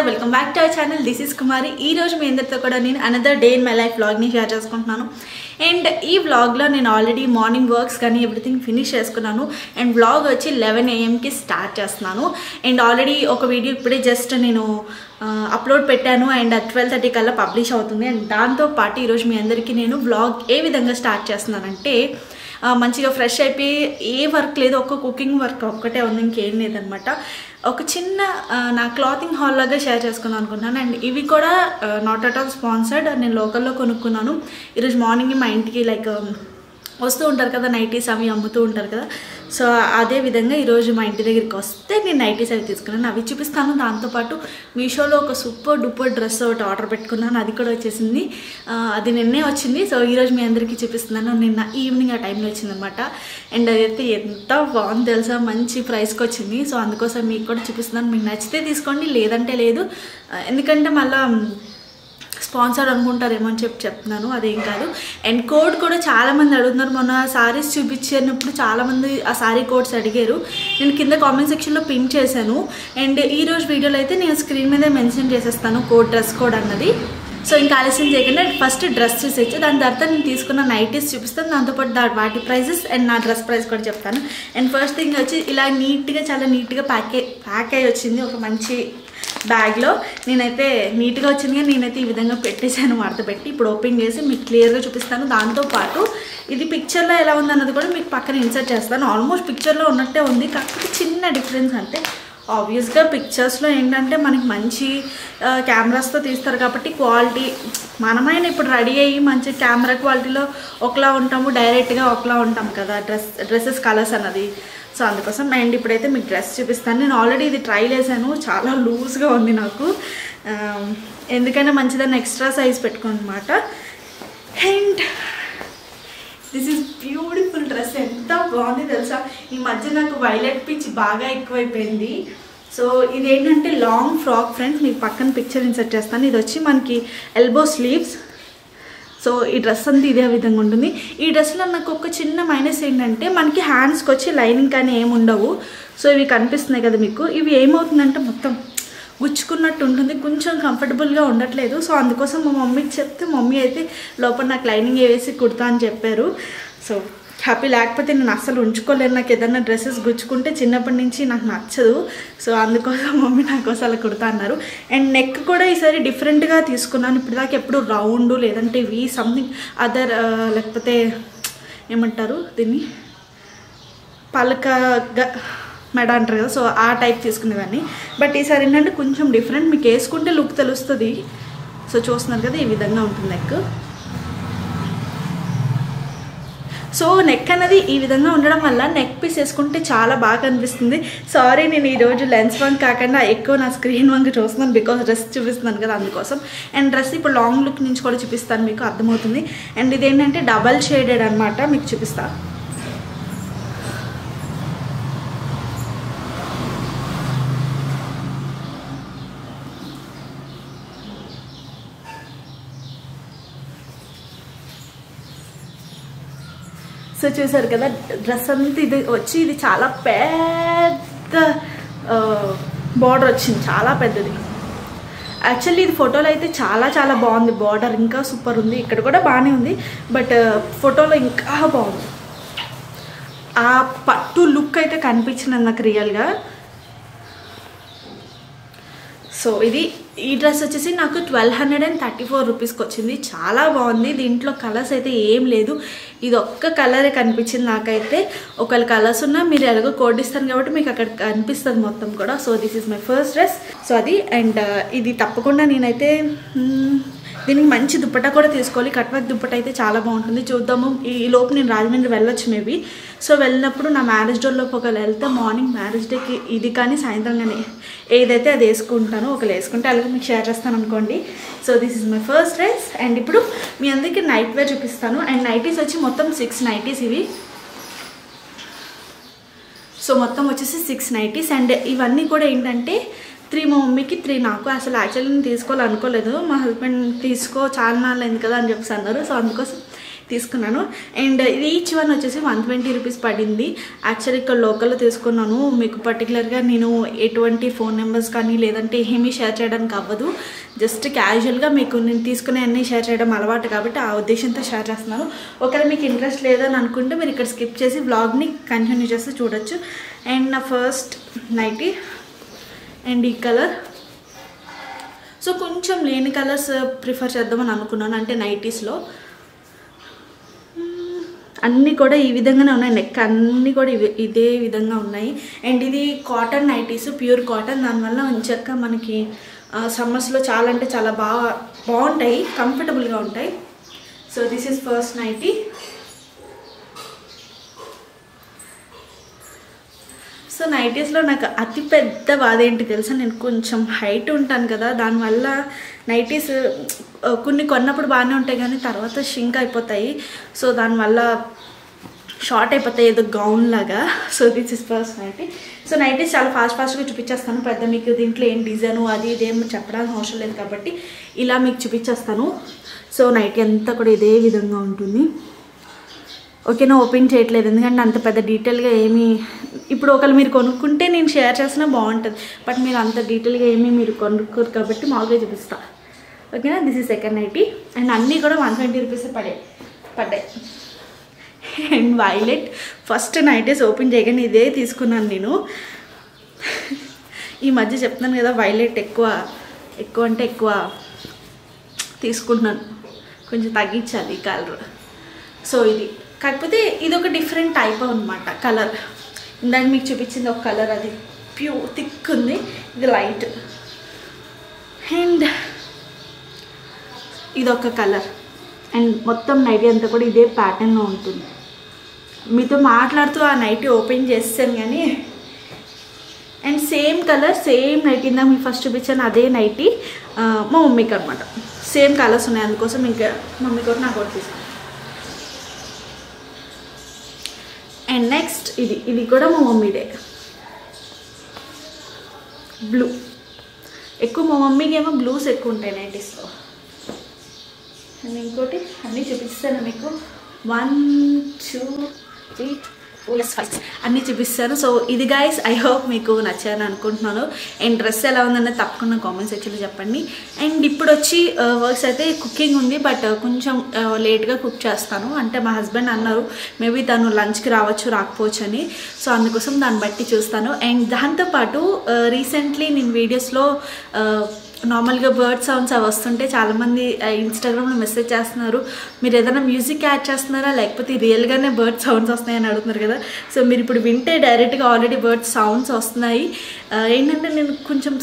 Welcome back to our channel. This is Kumari. ఈ రోజు మీ అందరితో కూడా నేను another day in my life వ్లాగ్ని షేర్ చేసుకుంటున్నాను. అండ్ ఈ వ్లాగ్లో నేను ఆల్రెడీ మార్నింగ్ వర్క్స్ కానీ ఎవ్రీథింగ్ ఫినిష్ చేసుకున్నాను. అండ్ వ్లాగ్ వచ్చి 11 AM స్టార్ట్ చేస్తున్నాను. అండ్ ఆల్రెడీ ఒక వీడియో ఇప్పుడే జస్ట్ నేను అప్లోడ్ పెట్టాను అండ్ 12:30 కల్లా పబ్లిష్ అవుతుంది. అండ్ దాంతోపాటు ఈరోజు మీ అందరికీ నేను వ్లాగ్ ఏ విధంగా స్టార్ట్ చేస్తున్నానంటే, మంచిగా ఫ్రెష్ అయిపోయి ఏ వర్క్ లేదు, ఒక కుకింగ్ వర్క్ ఒక్కటే ఉంది, ఇంకేం లేదనమాట. ఒక చిన్న నా క్లాతింగ్ హాల్ లాగా షేర్ చేసుకుందాం అనుకున్నాను. అండ్ ఇవి కూడా నాట్ అట్ ఆల్ స్పాన్సర్డ్, నేను లోకల్లో కొనుక్కున్నాను. ఈరోజు మార్నింగ్ మా ఇంటికి లైక్ వస్తూ ఉంటారు కదా నైటీస్, అవి అమ్ముతూ ఉంటారు కదా. సో అదే విధంగా ఈరోజు మా ఇంటి దగ్గరికి వస్తే నేను నైటీస్ అవి తీసుకున్నాను, అవి చూపిస్తాను. దాంతోపాటు మీషోలో ఒక సూపర్ డూపర్ డ్రెస్ ఒకటి ఆర్డర్ పెట్టుకున్నాను, అది కూడా వచ్చేసింది. అది నిన్నే వచ్చింది. సో ఈరోజు మీ అందరికీ చూపిస్తున్నాను. నిన్న ఈవినింగ్ ఆ టైంలో వచ్చిందనమాట. అండ్ అదైతే ఎంత బాగుంది తెలుసా, మంచి ప్రైస్కి వచ్చింది. సో అందుకోసం మీకు కూడా చూపిస్తున్నాను. మీకు నచ్చితే తీసుకోండి, లేదంటే లేదు. ఎందుకంటే మళ్ళీ స్పాన్సర్ అనుకుంటారేమో అని చెప్తున్నాను, అదేం కాదు. అండ్ కోడ్ కూడా చాలామంది అడుగుతున్నారు. మొన్న సారీస్ చూపించినప్పుడు చాలామంది ఆ సారీ కోడ్స్ అడిగారు. నేను కింద కామెంట్ సెక్షన్లో పిన్ చేశాను. అండ్ ఈరోజు వీడియోలో అయితే నేను స్క్రీన్ మీద మెన్షన్ చేసేస్తాను కోడ్, డ్రెస్ కోడ్ అన్నది. సో ఇంకా ఆలస్యం చేయకుండా ఫస్ట్ డ్రెస్ చూసేచ్చు, దాని తర్వాత నేను తీసుకున్న నైటీస్ చూపిస్తాను, దాంతోపాటు వాటి ప్రైజెస్ అండ్ నా డ్రెస్ ప్రైస్ కూడా చెప్తాను. అండ్ ఫస్ట్ థింగ్ వచ్చి ఇలా నీట్గా, చాలా నీట్గా ప్యాక్ అయ్యి వచ్చింది ఒక మంచి బ్యాగ్లో. నేనైతే నీట్గా వచ్చింది కానీ నేనైతే ఈ విధంగా పెట్టేశాను, మడత పెట్టి. ఇప్పుడు ఓపెన్ చేసి మీకు క్లియర్గా చూపిస్తాను. దాంతోపాటు ఇది పిక్చర్లో ఎలా ఉందన్నది కూడా మీకు పక్కన ఇన్సర్ట్ చేస్తాను. ఆల్మోస్ట్ పిక్చర్లో ఉన్నట్టే ఉంది, కాకపోతే చిన్న డిఫరెన్స్. అంటే ఆబ్వియస్గా పిక్చర్స్లో ఏంటంటే మనకి మంచి కెమెరాస్తో తీస్తారు కాబట్టి క్వాలిటీ, మనమైనా ఇప్పుడు రెడీ అయ్యి మంచి కెమెరా క్వాలిటీలో ఒకలా ఉంటాము, డైరెక్ట్గా ఒకలా ఉంటాం కదా డ్రెస్సెస్ కలర్స్ అన్నది. సో అందుకోసం. అండ్ ఇప్పుడైతే మీకు డ్రెస్ చూపిస్తాను. నేను ఆల్రెడీ ఇది ట్రై చేశాను, చాలా లూజ్గా ఉంది నాకు. ఎందుకైనా మంచిదాన్ని ఎక్స్ట్రా సైజ్ పెట్టుకోండి అనమాట. And this is beautiful dress, ఎంత బాగుంది తెలుసా. ఈ మధ్య నాకు వైలెట్ పిచ్ బాగా ఎక్కువైపోయింది. సో ఇదేంటంటే లాంగ్ ఫ్రాక్ ఫ్రెండ్స్, మీకు పక్కన పిక్చర్ ఇన్సర్ట్ చేస్తాను. ఇది వచ్చి మనకి ఎల్బో స్లీవ్స్. సో ఈ డ్రెస్ అంతా ఇదే విధంగా ఉంటుంది. ఈ డ్రెస్లో నాకు ఒక చిన్న మైనస్ ఏంటంటే మనకి హ్యాండ్స్కి వచ్చి లైనింగ్ కానీ ఏమి ఉండవు. సో ఇవి కనిపిస్తున్నాయి కదా మీకు, ఇవి ఏమవుతుందంటే మొత్తం గుచ్చుకున్నట్టు ఉంటుంది, కొంచెం కంఫర్టబుల్గా ఉండట్లేదు. సో అందుకోసం మా మమ్మీకి చెప్తే మమ్మీ అయితే లోపల నాకు లైనింగ్ వేసి కుడతా అని చెప్పారు. సో హ్యాపీ, లేకపోతే నేను అస్సలు ఉంచుకోలేను. నాకు ఏదైనా డ్రెస్సెస్ గుచ్చుకుంటే చిన్నప్పటి నుంచి నాకు నచ్చదు. సో అందుకోసం మమ్మీ నాకోసం అలా కుడతా అన్నారు. అండ్ నెక్ కూడా ఈసారి డిఫరెంట్గా తీసుకున్నాను. ఇప్పుడు దాకా ఎప్పుడు రౌండ్ లేదంటే వి సంథింగ్ అదర్, లేకపోతే ఏమంటారు దీన్ని, పలకగా మెడ అంటారు కదా. సో ఆ టైప్ తీసుకునేదాన్ని. బట్ ఈసారి ఏంటంటే కొంచెం డిఫరెంట్, మీకు వేసుకుంటే లుక్ తెలుస్తుంది. సో చూస్తున్నారు కదా, ఈ విధంగా ఉంటుంది నెక్. సో నెక్ అనేది ఈ విధంగా ఉండడం వల్ల నెక్ పీస్ వేసుకుంటే చాలా బాగా అనిపిస్తుంది. సారీ, నేను ఈరోజు లెన్స్ వంక్ కాకుండా ఎక్కువ నా స్క్రీన్ వంక చూస్తున్నాను, బికాస్ డ్రెస్ చూపిస్తున్నాను కదా అందుకోసం. అండ్ డ్రెస్ ఇప్పుడు లాంగ్ లుక్ నుంచి కూడా చూపిస్తాను, మీకు అర్థమవుతుంది. అండ్ ఇదేంటంటే డబల్ షేడెడ్ అనమాట, మీకు చూపిస్తాను. సో చూసారు కదా డ్రెస్ అంతా ఇది వచ్చి, ఇది చాలా పెద్ద బార్డర్ వచ్చింది, చాలా పెద్దది. యాక్చువల్లీ ఇది ఫోటోలో అయితే చాలా చాలా బాగుంది, బార్డర్ ఇంకా సూపర్ ఉంది. ఇక్కడ కూడా బాగానే ఉంది, బట్ ఫోటోలో ఇంకా బాగుంది. ఆ పట్టు లుక్ అయితే కనిపించింది నాకు రియల్గా. సో ఈ డ్రెస్ వచ్చేసి నాకు 1234 రూపీస్కి వచ్చింది. చాలా బాగుంది. దీంట్లో కలర్స్ అయితే ఏం లేదు, ఇది ఒక్క కలరే కనిపించింది నాకైతే. ఒకవేళ కలర్స్ ఉన్నా మీరు ఎలాగో కోడ్ ఇస్తాను కాబట్టి మీకు అక్కడ కనిపిస్తుంది మొత్తం కూడా. So this is my first dress. So అది. అండ్ ఇది తప్పకుండా నేనైతే దీనికి మంచి దుప్పటా కూడా తీసుకోవాలి. కట్ వర్క్ దుప్పటా అయితే చాలా బాగుంటుంది. చూద్దాము, ఈ లోపు నేను రాజమండ్రి వెళ్ళొచ్చు మేబీ. సో వెళ్ళినప్పుడు నా మ్యారేజ్ డేలోపు ఒకవేళ వెళ్తే మార్నింగ్ మ్యారేజ్ డేకి ఇది కానీ సాయంత్రం కానీ ఏదైతే అది వేసుకుంటాను. ఒకవేళ వేసుకుంటే అలాగే మీకు షేర్ చేస్తాను అనుకోండి. So this is my first dress. And ఇప్పుడు మీ అందరికీ నైట్ వేర్ చూపిస్తాను. అండ్ నైటీస్ వచ్చి మొత్తం 6 నైటీస్ ఇవి. సో మొత్తం వచ్చేసి 6 నైటీస్. అండ్ ఇవన్నీ కూడా ఏంటంటే 3 మా మమ్మీకి, 3 నాకు. అసలు యాక్చువల్లీ నేను తీసుకోవాలనుకోలేదు, మా హస్బెండ్ తీసుకో చాలా నాళ్ళు అయింది కదా అని చెప్పేసి అన్నారు. సో అందుకోసం తీసుకున్నాను. అండ్ ఈచ్ వన్ వచ్చేసి 120 రూపీస్ పడింది. యాక్చువల్లీ ఇక్కడ లోకల్లో తీసుకున్నాను. మీకు పర్టికులర్గా నేను ఎటువంటి ఫోన్ నెంబర్స్ కానీ లేదంటే ఏమీ షేర్ చేయడానికి అవ్వదు. జస్ట్ క్యాజువల్గా మీకు నేను తీసుకునే అన్నీ షేర్ చేయడం అలవాటు కాబట్టి ఆ ఉద్దేశంతో షేర్ చేస్తున్నాను. ఒకవేళ మీకు ఇంట్రెస్ట్ లేదని అనుకుంటే మీరు ఇక్కడ స్కిప్ చేసి వ్లాగ్ని కంటిన్యూ చేస్తే చూడొచ్చు. అండ్ నా ఫస్ట్ నైటీ అండ్ ఈ కలర్. సో కొంచెం లేని కలర్స్ ప్రిఫర్ చేద్దామని అనుకున్నాను, అంటే నైటీస్లో అన్నీ కూడా ఈ విధంగానే ఉన్నాయి. నెక్ అన్నీ కూడా ఇదే విధంగా ఉన్నాయి. అండ్ ఇది కాటన్ నైటీస్, ప్యూర్ కాటన్. దానివల్ల మంచిగా మనకి సమ్మర్స్లో చాలా అంటే చాలా బాగుంటాయి, కంఫర్టబుల్గా ఉంటాయి. So this is first nighty. So నైటీస్లో నాకు అతిపెద్ద బాధ ఏంటి తెలుసా, నేను కొంచెం హైట్ ఉంటాను కదా, దానివల్ల నైటీస్ కొన్ని కొన్నప్పుడు బాగానే ఉంటాయి కానీ తర్వాత షింక్ అయిపోతాయి. సో దానివల్ల షార్ట్ అయిపోతాయి, ఏదో గౌన్ లాగా. So this is first nighty. So nighties చాలా ఫాస్ట్గా చూపించేస్తాను. పెద్ద మీకు దీంట్లో ఏం డిజైను అది ఇదేం చెప్పడానికి అవసరం లేదు కాబట్టి ఇలా మీకు చూపించేస్తాను. సో నైటీ అంతా కూడా ఇదే విధంగా ఉంటుంది. ఓకేనా, ఓపెన్ చేయట్లేదు ఎందుకంటే అంత పెద్ద డీటెయిల్గా ఏమీ, ఇప్పుడు ఒకళ్ళు మీరు కొనుక్కుంటే నేను షేర్ చేసినా బాగుంటుంది, బట్ మీరు అంత డీటెయిల్గా ఏమీ మీరు కొనుక్కోరు కాబట్టి మామూలుగా చూపిస్తా. ఓకేనా, this is second nighty. And అన్నీ కూడా 120 రూపీస్ పడ్డాయి. And violet. First nighties open చేయగానే ఇదే తీసుకున్నాను నేను. ఈ మధ్య చెప్తున్నాను కదా వైలెట్ ఎక్కువ అంటే ఎక్కువ తీసుకుంటున్నాను, కొంచెం తగ్గించాలి ఈ కలర్. సో ఇది కాకపోతే ఇది ఒక డిఫరెంట్ టైప్ అనమాట కలర్. ఇందాక మీకు చూపించింది ఒక కలర్, అది ప్యూర్ థిక్ ఉంది, ఇది లైట్. అండ్ ఇదొక కలర్. అండ్ మొత్తం నైటీ అంతా కూడా ఇదే ప్యాటర్న్లో ఉంటుంది. మీతో మాట్లాడుతూ ఆ నైటీ ఓపెన్ చేస్తాను కానీ. And same colour, same nighty ఇందాక మీకు ఫస్ట్ చూపించాను అదే నైటీ మా మమ్మీకి అనమాట. సేమ్ కలర్స్ ఉన్నాయి, అందుకోసం ఇంకా మమ్మీ కూడా నాకు ఒకటి తీసుకున్నాను. అండ్ నెక్స్ట్ ఇది కూడా మా మమ్మీదే, బ్లూ. ఎక్కువ మా మమ్మీకి ఏమో బ్లూస్ ఎక్కువ ఉంటాయి నైటీస్లో. అండ్ ఇంకోటి అన్నీ చూపిస్తాను మీకు, 1 2 3 4 5 అన్నీ చూపిస్తాను. సో ఇది గైస్, ఐ హోప్ మీకు నచ్చారని అనుకుంటున్నాను. అండ్ డ్రెస్ ఎలా ఉందన్నది తప్పకుండా కామెంట్ సెక్షన్లో చెప్పండి. అండ్ ఇప్పుడు వచ్చి వర్క్స్ అయితే కుకింగ్ ఉంది, బట్ కొంచెం లేట్గా కుక్ చేస్తాను. అంటే మా హస్బెండ్ అన్నారు మేబీ తను లంచ్కి రాకపోవచ్చు అని. సో అందుకోసం దాన్ని బట్టి చూస్తాను. అండ్ దాంతోపాటు రీసెంట్లీ నేను వీడియోస్లో నార్మల్గా బర్డ్ సౌండ్స్ అవి వస్తుంటే చాలామంది ఇన్స్టాగ్రామ్లో మెసేజ్ చేస్తున్నారు, మీరు ఏదైనా మ్యూజిక్ యాడ్ చేస్తున్నారా లేకపోతే రియల్గానే బర్డ్ సౌండ్స్ వస్తున్నాయని అడుగుతున్నారు కదా. సో మీరు ఇప్పుడు వింటే డైరెక్ట్గా ఆల్రెడీ బర్డ్ సౌండ్స్ వస్తున్నాయి. ఏంటంటే నేను కొంచెం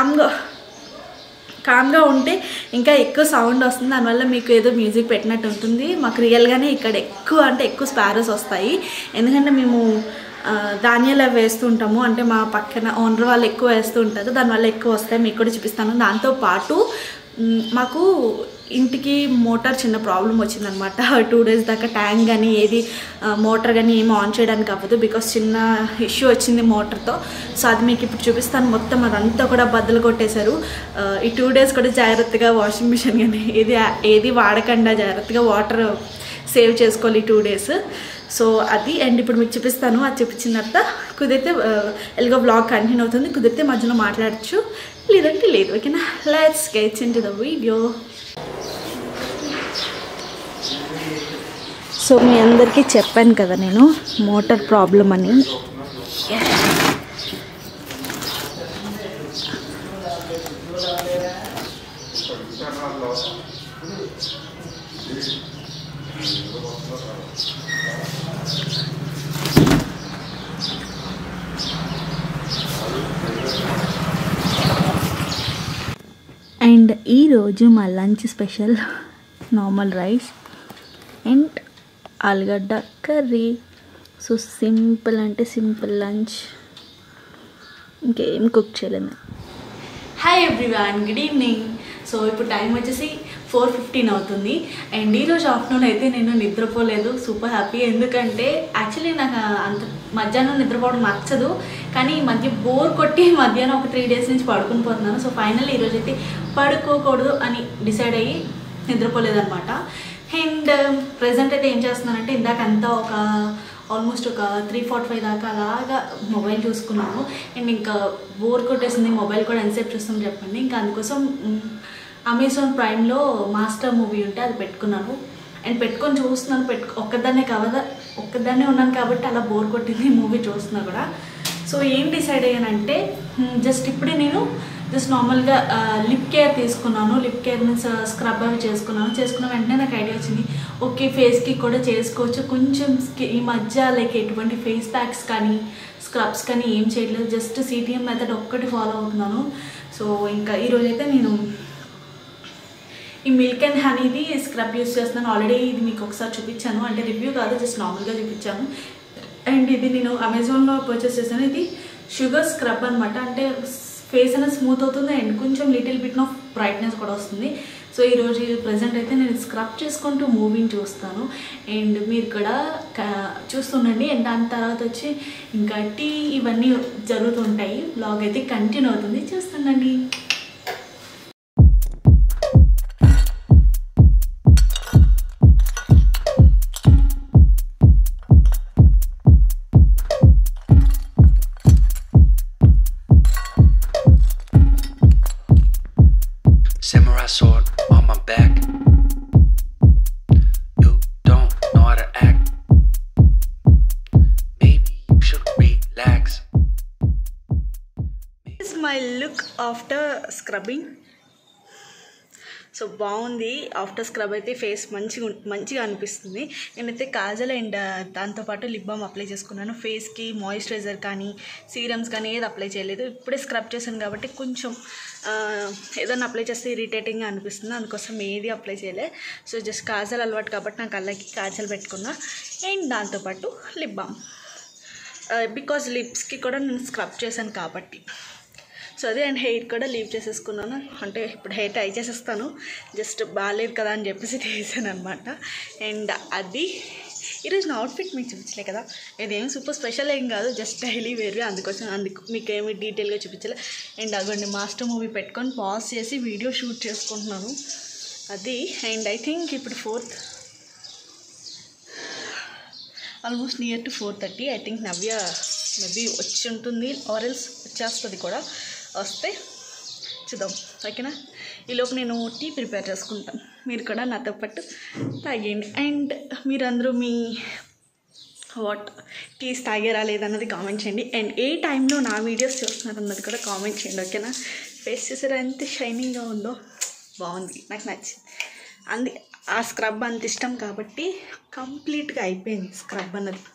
కామ్గా ఉంటే ఇంకా ఎక్కువ సౌండ్ వస్తుంది, దానివల్ల మీకు ఏదో మ్యూజిక్ పెట్టినట్టు ఉంటుంది. మాకు రియల్గానే ఇక్కడ ఎక్కువ స్పారోస్ వస్తాయి, ఎందుకంటే మేము ధాన్యాలు అవి వేస్తూ ఉంటాము. అంటే మా పక్కన ఓనర్ వాళ్ళు ఎక్కువ వేస్తూ ఉంటారు, దానివల్ల ఎక్కువ వస్తాయి. మీకు కూడా చూపిస్తాను. దాంతోపాటు మాకు ఇంటికి మోటార్ చిన్న ప్రాబ్లం వచ్చిందనమాట. 2 డేస్ దాకా ట్యాంక్ కానీ ఏది మోటార్ కానీ ఏమి ఆన్ చేయడానికి అవ్వదు, బికాస్ చిన్న ఇష్యూ వచ్చింది మోటార్తో. సో అది మీకు ఇప్పుడు చూపిస్తాను. మొత్తం అదంతా కూడా బద్దలు కొట్టేశారు. ఈ 2 డేస్ కూడా జాగ్రత్తగా వాషింగ్ మిషన్ కానీ ఏది వాడకుండా జాగ్రత్తగా వాటర్ సేవ్ చేసుకోవాలి 2 డేస్. సో అది. అండ్ ఇప్పుడు మీకు చూపిస్తాను. అది చూపించిన తర్వాత కుదిరితే ఎలాగో వ్లాగ్ కంటిన్యూ అవుతుంది, కుదిరితే మధ్యలో మాట్లాడచ్చు, లేదంటే లేదు. ఓకేనా, let's get into the video. So మీ అందరికీ చెప్పాను కదా నేను మోటార్ ప్రాబ్లం అని. అండ్ ఈరోజు మా lunch special normal rice and ఆలుగడ్డ కర్రీ. సో సింపుల్ అంటే సింపుల్ లంచ్, ఇంకేం కుక్ చేయలేదు. Hi everyone, good evening. So ఇప్పుడు టైం వచ్చేసి 4:15 అవుతుంది. అండ్ ఈరోజు ఆఫ్టర్నూన్ అయితే నేను నిద్రపోలేదు, సూపర్ హ్యాపీ. ఎందుకంటే యాక్చువల్లీ నాకు అంత మధ్యాహ్నం నిద్రపోవడం నచ్చదు, కానీ ఈ మధ్య బోర్ కొట్టి మధ్యాహ్నం ఒక 3 డేస్ నుంచి పడుకుని పోతున్నాను. సో ఫైనల్లీ ఈరోజు అయితే పడుకోకూడదు అని డిసైడ్ అయ్యి నిద్రపోలేదన్నమాట. అండ్ ప్రజెంట్ అయితే ఏం చేస్తున్నానంటే ఇందాక అంతా ఒక ఆల్మోస్ట్ ఒక 3:45 దాకా అలాగా మొబైల్ చూసుకున్నాను. అండ్ ఇంకా బోర్ కొట్టేసింది, మొబైల్ కూడా ఎంతసేపు చూస్తాం చెప్పండి. ఇంకా అందుకోసం అమెజాన్ ప్రైమ్లో మాస్టర్ మూవీ ఉంటే అది పెట్టుకున్నాను. అండ్ పెట్టుకొని చూస్తున్నాను. ఒక్కదాన్నే ఉన్నాను కాబట్టి అలా బోర్ కొట్టింది మూవీ చూస్తున్నా కూడా. సో ఏం డిసైడ్ అయ్యానంటే జస్ట్ ఇప్పుడే నేను నార్మల్గా లిప్ కేర్ తీసుకున్నాను. లిప్ కేర్ మీన్స్ స్క్రబ్ అవి చేసుకున్న వెంటనే నాకు ఐడియా వచ్చింది, ఓకే ఫేస్కి కూడా చేసుకోవచ్చు. కొంచెం ఈ మధ్య లైక్ ఎటువంటి ఫేస్ ప్యాక్స్ కానీ స్క్రబ్స్ కానీ ఏం చేయట్లేదు, జస్ట్ సిటిఎం మెథడ్ ఒక్కటి ఫాలో అవుతున్నాను. సో ఇంకా ఈరోజైతే నేను ఈ మిల్క్ అండ్ హనీది స్క్రబ్ యూస్ చేస్తున్నాను. ఆల్రెడీ ఇది మీకు ఒకసారి చూపించాను, అంటే రివ్యూ కాదు జస్ట్ నార్మల్గా చూపించాను. అండ్ ఇది నేను అమెజాన్లో పర్చేస్ చేశాను. ఇది షుగర్ స్క్రబ్ అనమాట. అంటే ఫేస్ అనేది స్మూత్ అవుతుంది అండ్ కొంచెం లిటిల్ బిట్ ఆఫ్ బ్రైట్నెస్ కూడా వస్తుంది. సో ఈరోజు ప్రజెంట్ అయితే నేను స్క్రబ్ చేసుకుంటూ మూవీని చూస్తాను అండ్ మీరు కూడా చూస్తుండండి. అండ్ దాని తర్వాత వచ్చి ఇంకా టీ ఇవన్నీ జరుగుతుంటాయి. బ్లాగ్ అయితే కంటిన్యూ అవుతుంది, చూస్తుండండి. Samurai sword on my back. You don't know how to act. Maybe you should relax. This is my look after scrubbing. So బాగుంది. ఆఫ్టర్ స్క్రబ్ అయితే ఫేస్ మంచిగా అనిపిస్తుంది. నేనైతే కాజల్ అండ్ దాంతోపాటు లిప్ బామ్ అప్లై చేసుకున్నాను. ఫేస్కి మాయిశ్చరైజర్ కానీ సీరమ్స్ కానీ ఏది అప్లై చేయలేదు. ఇప్పుడే స్క్రబ్ చేశాను కాబట్టి కొంచెం ఏదైనా అప్లై చేస్తే ఇరిటేటింగ్గా అనిపిస్తుంది, అందుకోసం ఏది అప్లై చేయలే. సో జస్ట్ కాజల్ అలవాటు కాబట్టి నా కళ్ళకి కాజల్ పెట్టుకున్నా అండ్ దాంతోపాటు లిప్ బామ్, బికాజ్ లిప్స్కి కూడా నేను స్క్రబ్ చేశాను కాబట్టి. సో అదే అండ్ హెయిర్ కూడా లీవ్ చేసేసుకున్నాను. అంటే ఇప్పుడు హెయిర్ టై చేసేస్తాను, జస్ట్ బాగాలేదు కదా అని చెప్పేసి తీసాను అనమాట. అండ్ అది ఈరోజు నా అవుట్ఫిట్ మీకు చూపించలే కదా, ఇదేం సూపర్ స్పెషల్ ఏం కాదు, జస్ట్ డైలీ వేర్. అందుకోసం మీకు ఏమి డీటెయిల్గా చూపించలే. అండ్ అగోండి మాస్టర్ మూవీ పెట్టుకొని పాజ్ చేసి వీడియో షూట్ చేసుకుంటున్నాను అది. అండ్ ఐ థింక్ ఇప్పుడు almost near to 4:30. I think Navya maybe వచ్చి ఉంటుంది ఆరెల్స్ వచ్చేస్తుంది కూడా. వస్తే చూద్దాం, ఓకేనా. ఈలోపు నేను టీ ప్రిపేర్ చేసుకుంటాను, మీరు కూడా నాతో పాటు తాగేయండి. అండ్ మీరందరూ మీ టీస్ తాగారా లేదన్నది కామెంట్ చేయండి. అండ్ ఏ టైంలో నా వీడియోస్ చూస్తున్నారు అన్నది కూడా కామెంట్ చేయండి, ఓకేనా. ఫేస్ చూసారా ఎంత షైనింగ్గా ఉందో, బాగుంది, నాకు నచ్చింది. ఆ స్క్రబ్ అంత ఇష్టం కాబట్టి కంప్లీట్గా అయిపోయింది స్క్రబ్ అన్నది.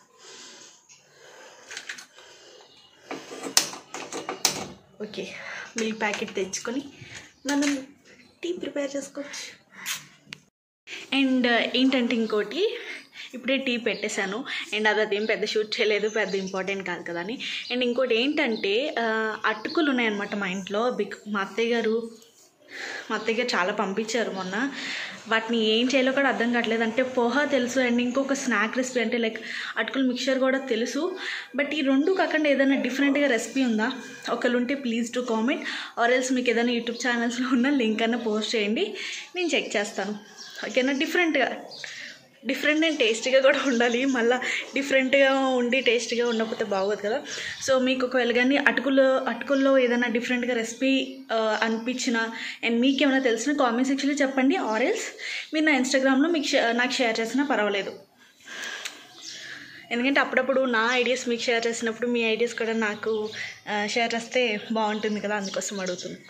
ఓకే, మిల్క్ ప్యాకెట్ తెచ్చుకొని మనం టీ ప్రిపేర్ చేసుకోవచ్చు. అండ్ ఏంటంటే ఇంకోటి, ఇప్పుడే టీ పెట్టేశాను అండ్ అదేం పెద్ద షూట్ చేయలేదు, పెద్ద ఇంపార్టెంట్ కాదు కదా అని. అండ్ ఇంకోటి ఏంటంటే అటుకులు ఉన్నాయన్నమాట మా ఇంట్లో. మా అత్తయ్య గారు చాలా పంపించారు మొన్న. వాటిని ఏం చేయాలో కూడా అర్థం కావట్లేదు. అంటే పోహా తెలుసు అండ్ ఇంకొక స్నాక్ రెసిపీ అంటే లైక్ అటుకులు మిక్చర్ కూడా తెలుసు. బట్ ఈ రెండు కాకుండా ఏదైనా డిఫరెంట్గా రెసిపీ ఉందా? ఒకళ్ళు ఉంటే please to comment, or else మీకు ఏదైనా యూట్యూబ్ ఛానల్స్లో ఉన్న లింక్ అన్న పోస్ట్ చేయండి, నేను చెక్ చేస్తాను, ఓకేనా. డిఫరెంట్ అండ్ టేస్టీగా కూడా ఉండాలి. మళ్ళీ డిఫరెంట్గా ఉండి టేస్టీగా ఉండకపోతే బాగోదు కదా. సో మీకు ఒకవేళ కానీ అటుకుల్లో ఏదైనా డిఫరెంట్గా రెసిపీ అనిపించిన అండ్ మీకు ఏమైనా తెలిసిన కామెంట్ సెక్షన్లో చెప్పండి. ఆర్ ఎల్స్ మీరు నా ఇన్స్టాగ్రామ్లో నాకు షేర్ చేసినా పర్వాలేదు. ఎందుకంటే అప్పుడప్పుడు నా ఐడియాస్ మీకు షేర్ చేసినప్పుడు మీ ఐడియాస్ కూడా నాకు షేర్ చేస్తే బాగుంటుంది కదా, అందుకోసం అడుగుతుంది.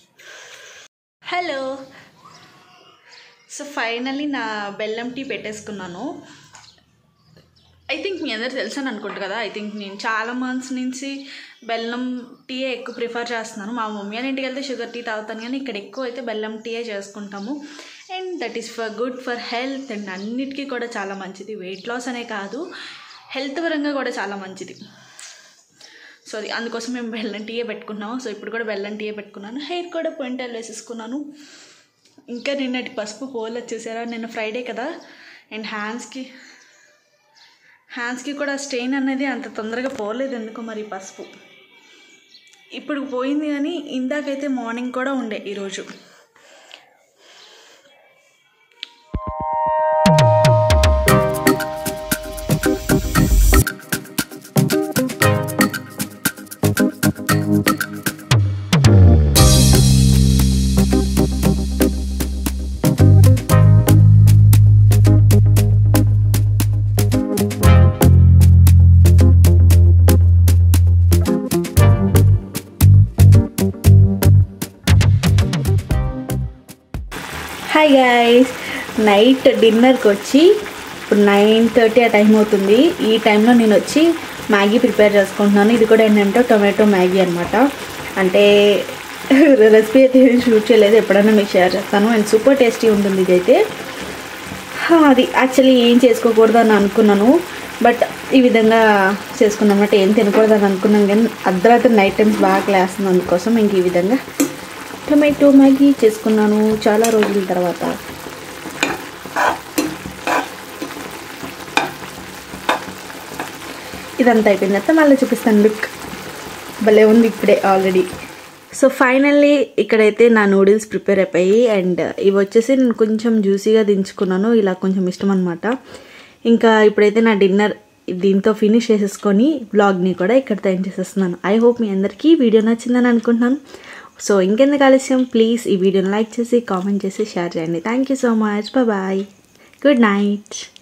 హలో, సో ఫైనల్లీ నా బెల్లం టీ పెట్టేసుకున్నాను. ఐ థింక్ మీ అందరు తెలుసు అని అనుకుంటు కదా. ఐ థింక్ నేను చాలా మంత్స్ నుంచి బెల్లం టీయే ఎక్కువ ప్రిఫర్ చేస్తున్నాను. మా మమ్మీ వాళ్ళ ఇంటికి వెళ్తే షుగర్ టీ తాగుతాను, కానీ ఇక్కడ ఎక్కువ అయితే బెల్లం టీయే చేసుకుంటాము. And that is good for health and అన్నిటికీ కూడా చాలా మంచిది. వెయిట్ లాస్ అనే కాదు, హెల్త్ పరంగా కూడా చాలా మంచిది. సో అందుకోసం మేము బెల్లం టీయే పెట్టుకున్నాము. సో ఇప్పుడు కూడా బెల్లం టీయే పెట్టుకున్నాను. హెయిర్ కూడా పొయింటల్ వేసేసుకున్నాను. ఇంకా నిన్నటి పసుపు పోలు చూసారా, నిన్న ఫ్రైడే కదా. అండ్ హ్యాండ్స్కి కూడా స్టెయిన్ అనేది అంత తొందరగా పోలేదు ఎందుకో మరి పసుపు. ఇప్పుడు పోయింది, కానీ ఇందాకైతే మార్నింగ్ కూడా ఉండే ఈరోజు. హాయ్ గైస్, నైట్ డిన్నర్కి వచ్చి ఇప్పుడు 9:30 ఆ టైం అవుతుంది. ఈ టైంలో నేను వచ్చి మ్యాగీ ప్రిపేర్ చేసుకుంటున్నాను. ఇది కూడా ఏంటంటే టొమాటో మ్యాగీ అనమాట. అంటే రెసిపీ అయితే షూట్ చేయలేదు, ఎప్పుడైనా మీకు షేర్ చేస్తాను. అండ్ సూపర్ టేస్టీ ఉంటుంది ఇదైతే. అది యాక్చువల్లీ ఏం చేసుకోకూడదు అని అనుకున్నాను, బట్ ఈ విధంగా చేసుకున్నాం అన్నమాట. ఏం తినకూడదు అని అనుకున్నాను, కానీ అర్ధరాత్రి నైట్ టైమ్స్ బాగా లేస్తుంది. అందుకోసం ఇంక ఈ విధంగా టొమాటో మ్యాగీ చేసుకున్నాను చాలా రోజుల తర్వాత. ఇదంతా అయిపోయిన తర్వాత మళ్ళీ చూపిస్తాను. లుక్ భలే ఉంది ఇప్పుడే ఆల్రెడీ. సో ఫైనల్లీ ఇక్కడైతే నా నూడిల్స్ ప్రిపేర్ అయిపోయి, అండ్ ఇవి వచ్చేసి నేను కొంచెం జ్యూసీగా దించుకున్నాను, ఇలా కొంచెం ఇష్టం అనమాట. ఇంకా ఇప్పుడైతే నా డిన్నర్ దీంతో ఫినిష్ చేసేసుకొని వ్లాగ్ని కూడా ఇక్కడితో ఎండ్ చేసేస్తున్నాను. ఐ హోప్ మీ అందరికీ వీడియో నచ్చిందని అనుకుంటున్నాను. సో ఇంకెందుకు ఆలస్యం, ప్లీజ్ ఈ వీడియోని లైక్ చేసి కామెంట్ చేసి షేర్ చేయండి. Thank you so much. Bye, good night.